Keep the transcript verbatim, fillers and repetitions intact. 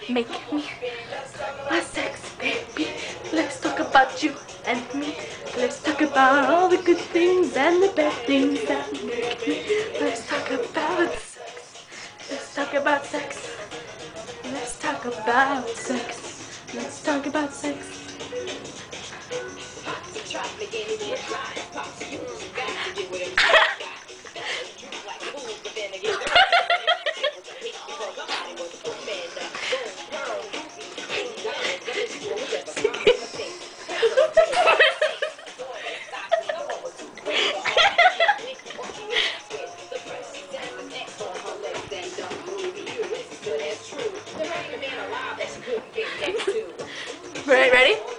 Make me my sex baby. Let's talk about you and me. Let's talk about all the good things and the bad things that make me. Let's talk about sex. Let's talk about sex. Let's talk about sex. Let's talk about sex. Ready? Ready?